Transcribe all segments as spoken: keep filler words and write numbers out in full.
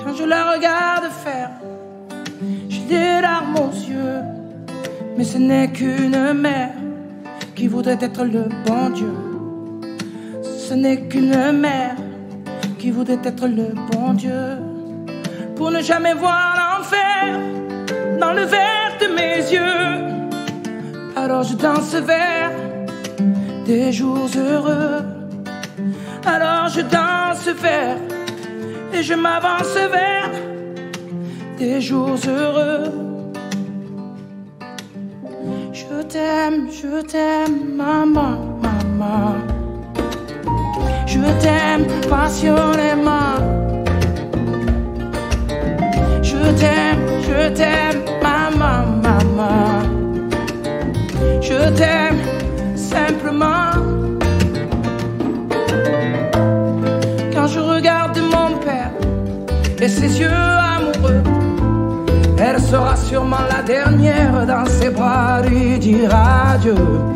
Quand je la regarde faire, j'ai des larmes aux yeux. Mais ce n'est qu'une mère qui voudrait être le bon Dieu. Ce n'est qu'une mère qui voudrait être le bon Dieu. Pour ne jamais voir l'enfer dans le verre de mes yeux. Alors je danse vers des jours heureux. Alors je danse vers et je m'avance vers des jours heureux. Je t'aime, je t'aime, maman, maman. Je t'aime passionnément. Je t'aime, je t'aime, maman, maman. Je t'aime simplement. Quand je regarde mon père et ses yeux amoureux, elle sera sûrement la dernière dans ses bras lui dire adieu,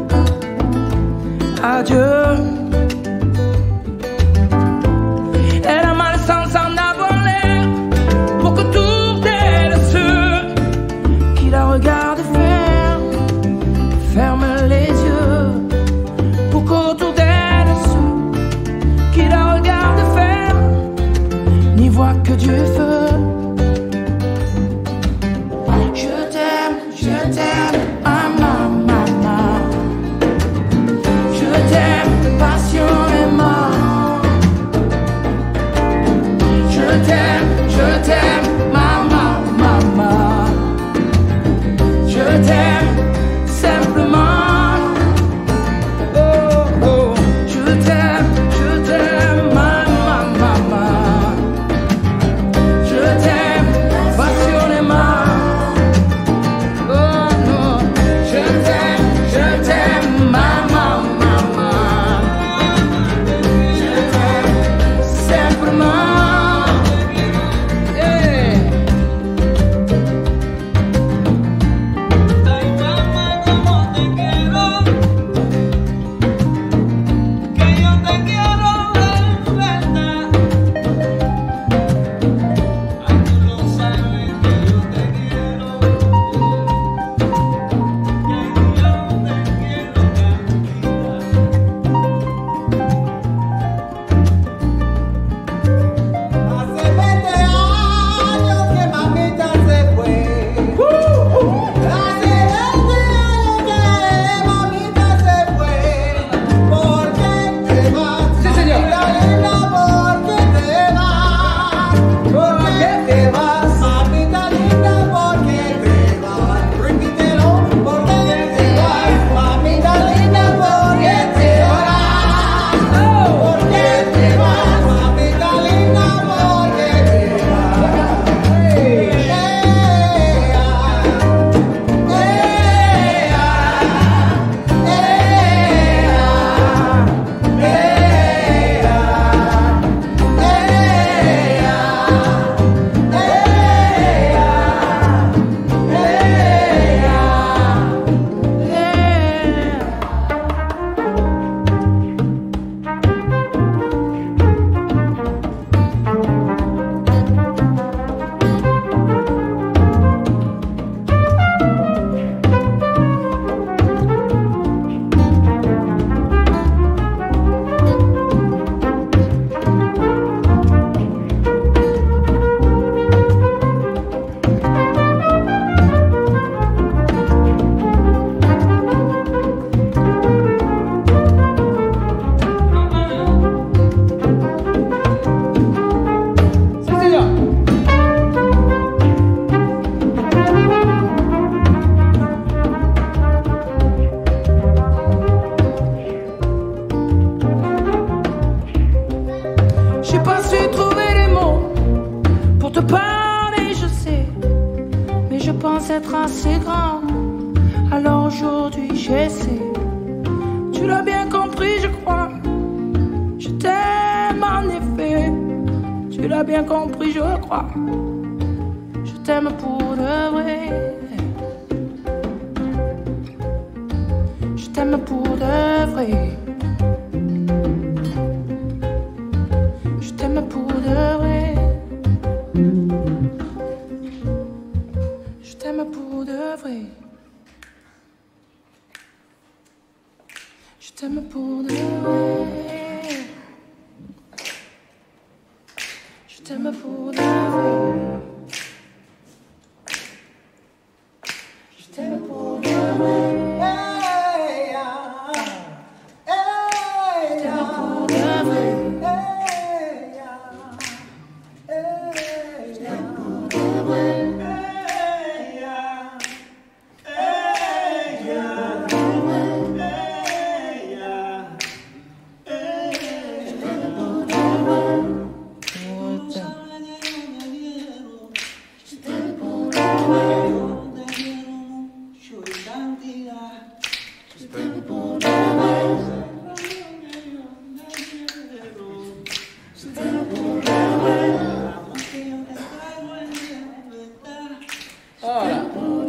adieu. Elle a mal sans en avoir l'air pour qu'autour d'elle ceux qui la regardent faire ferment les yeux. Pour qu'autour d'elle ceux qui la regardent faire n'y voient que du feu. Je t'aime, maman, maman. Je t'aime passionnément. Je t'aime, je t'aime, maman, maman. Je t'aime simplement. Oh, oh. Je t'aime, je t'aime, maman, maman. Je t'aime passionnément. Être assez grand, alors aujourd'hui j'essaie. Tu l'as bien compris, je crois. Je t'aime en effet. Tu l'as bien compris, je crois. Je t'aime pour de vrai. Je t'aime pour de vrai. Je t'aime pour de vrai. Je t'aime pour de vrai. Je t'aime pour de vrai. Hey, yeah. Hey, yeah. Je t'aime pour de vrai. Hey, yeah. Hey, je t'aime pour de vrai. Hey, yeah. Hey, yeah. Hey, yeah. Hey, je t'aime pour de vrai. Je t'aime pour de vrai. Je t'aime pour de vrai. Je t'aime pour de vrai. Ahora.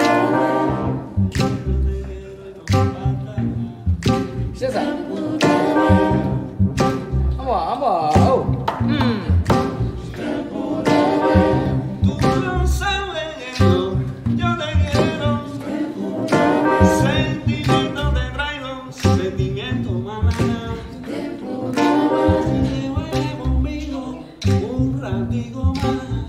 César. Vamos, vamos. Oh. Mm. Sentimiento, mamá. Si te vuelve conmigo un ratico más.